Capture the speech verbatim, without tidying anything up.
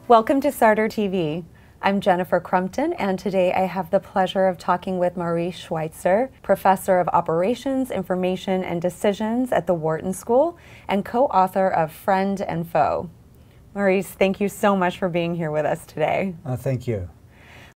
Welcome to Sarder T V. I'm Jennifer Crumpton, and today I have the pleasure of talking with Maurice Schweitzer, Professor of Operations, Information, and Decisions at the Wharton School, and co-author of Friend and Foe. Maurice, thank you so much for being here with us today. Uh, thank you.